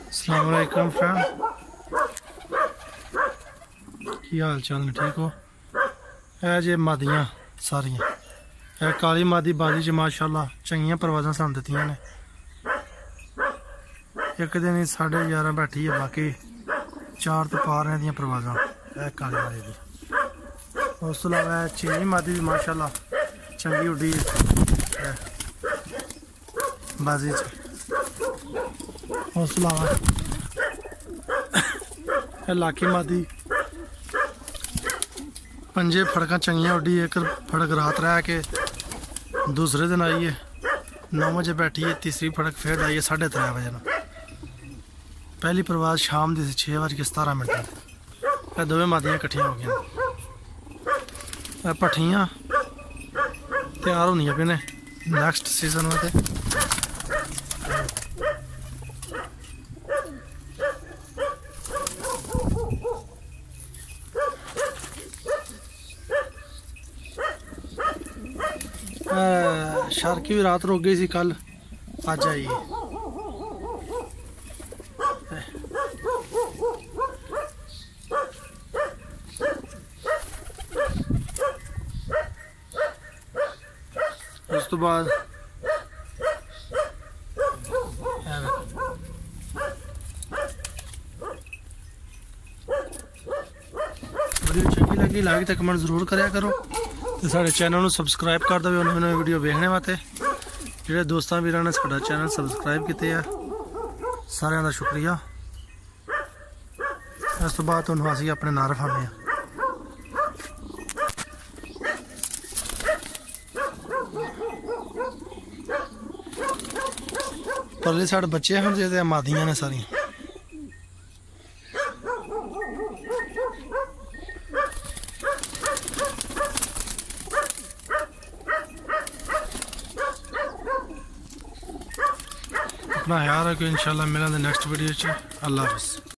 अस्सलाम वालेकुम फ्रेंड, की हाल चाल ने? ठीक हो? है जे मादियां सारियां है काली मादी बाजी च माशाल्लाह चंगियां परवाज़ां सान दित्तियां ने। एक दिन ही 11:30 बैठी है, बाकी 4 तो पार दियां परवाज़ां है काली मादी दी। उस तो अलावा चीनी मादी भी माशाल्लाह चंगी उड्डी है बाजी च। उस तो अलावा लाकी मादी पंजे फड़क चंगियां उड्डी। एक फड़क रात रह के दूसरे दिन आई है 9 बजे बैठी है, तीसरी फड़क फिर आई है 3:30 बजे ना। पहली परवाज़ शाम की 6:17। दोवें मादियां कट्ठियां हो गई, पट्ठियां तैयार होंदियां पे ने नैक्सट सीजन में। शार्की भी रात रुक गई सी, कल अज आई। उस तो बाद वीडियो चंगी लगी लाइक तो कमेंट जरूर कराया करो, तो साढ़े चैनल को सबसक्राइब कर दो नवी नवी वीडियो देखने वास्ते। जो दोस्तों वीर ने साढ़ा चैनल सबसक्राइब किए है, सारिਆਂ का शुक्रिया। इस तो बाद तुहानू असीं अपने नाल रखाने हैं। परले साइड बच्चे हैं जो मादियां ने सारियां। अपना ख्याल रखो, इंशाल्लाह मिलेंगे नेक्स्ट वीडियो च। अल्लाह हाफिज़।